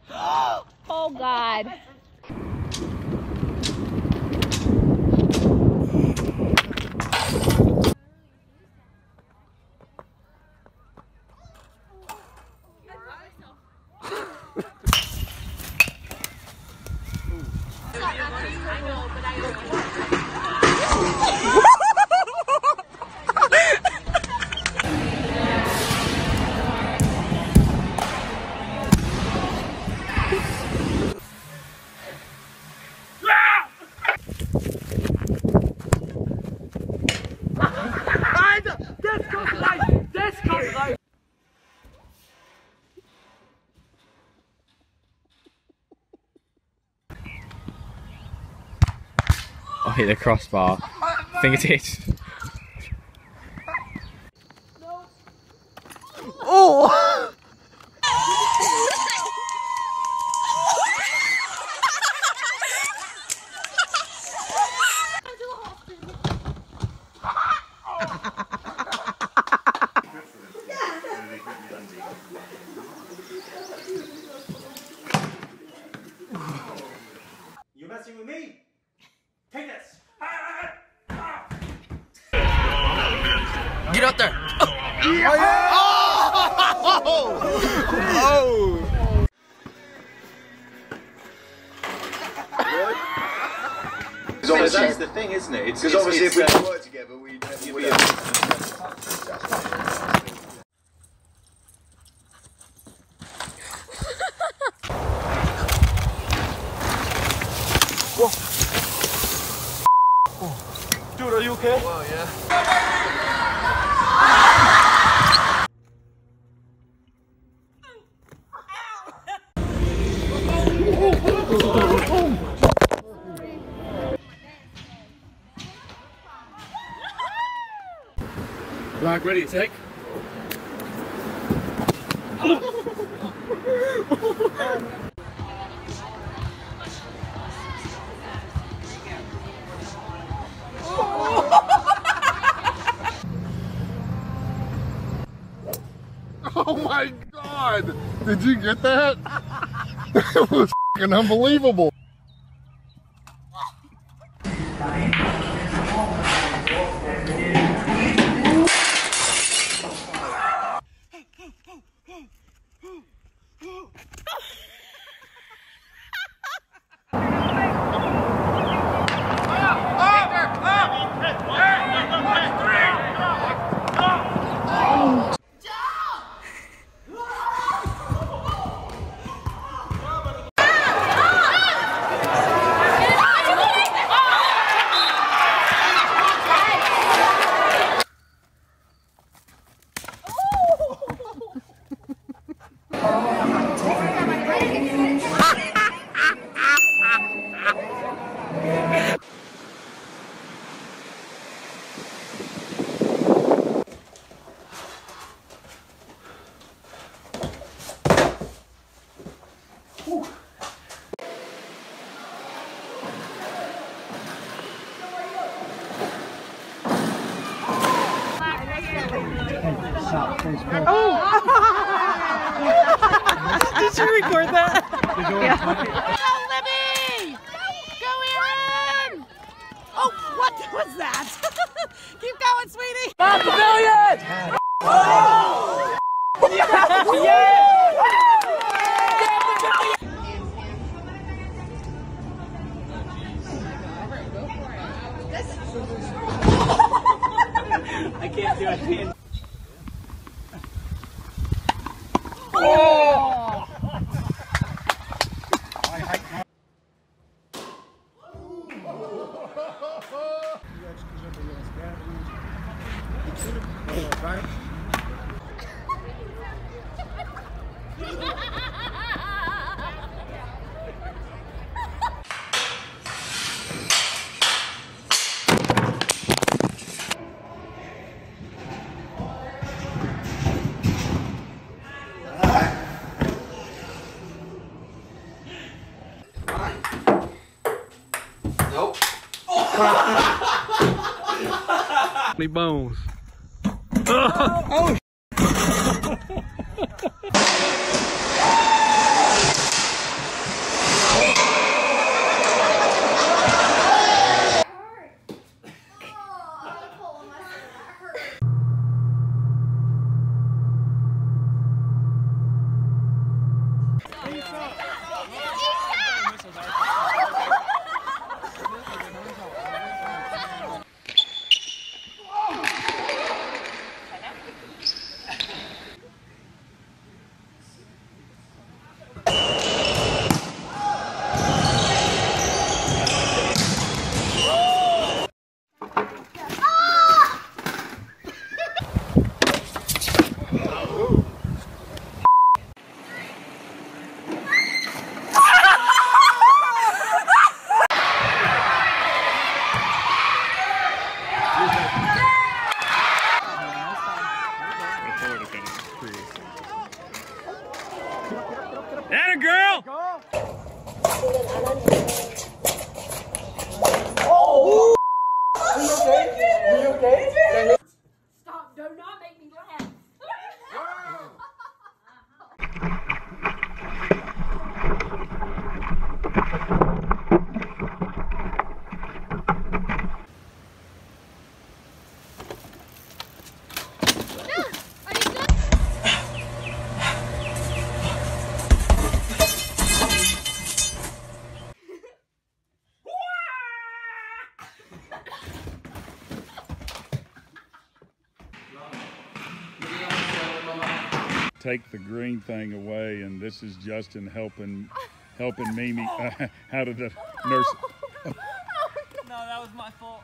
Oh God. I hit the crossbar. I think it is. Oh! You're messing with me? Take this! Get up there! Because that's the thing, isn't it? Because obviously if we don't work together, we Dude, are you okay? Well, yeah. Black, ready to take? Oh my God! Did you get that? That was f***ing unbelievable. Did you record that? Yeah. Go, Libby! Go, Aaron! Oh, what was that? Keep going, sweetie! Not the million! Oh! Yeah! I can't do it. Oh! Many bones. Oh! Atta girl! Stop, do not make me laugh. Take the green thing away, and this is Justin helping Mimi out of the nurse. No, that was my fault.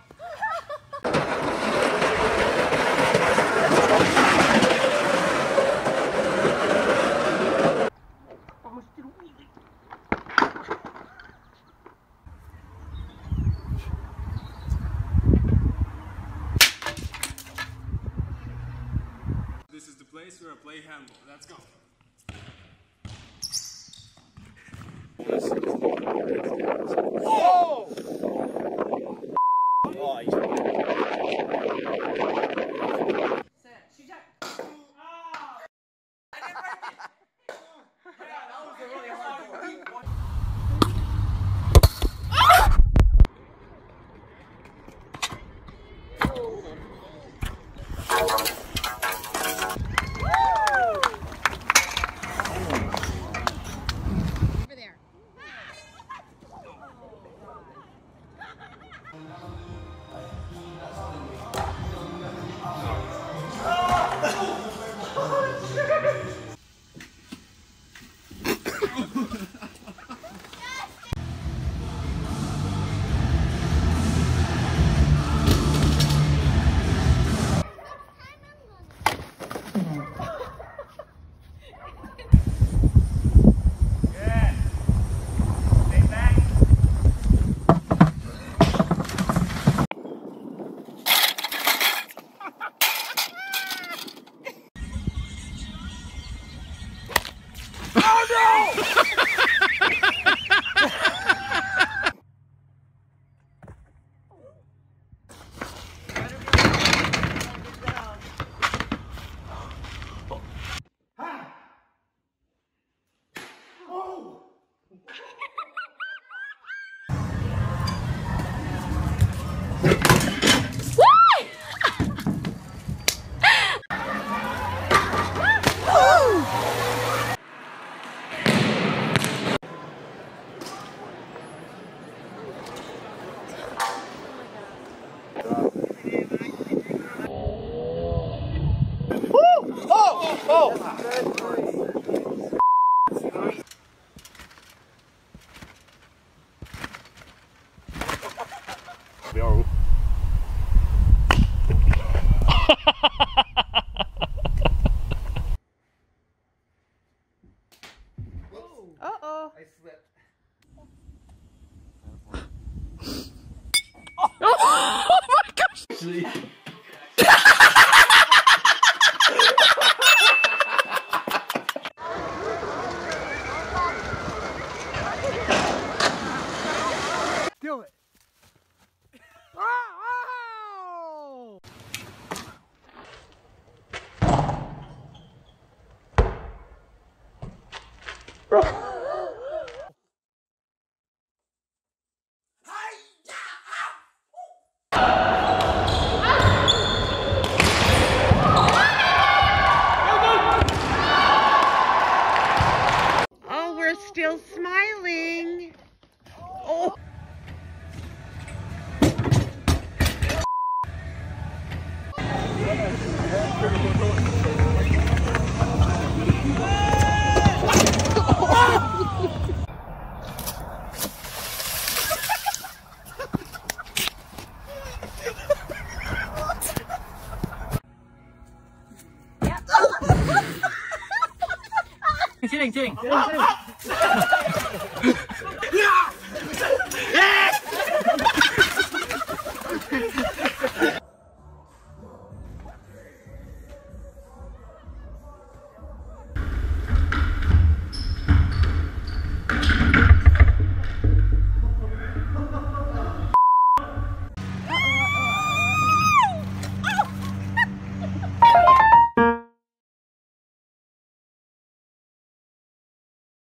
This is the place where I play handball. Let's go. Uh-oh. I slipped. Oh my gosh! Do it. Oh, we're still smiling. Oh. Sitting.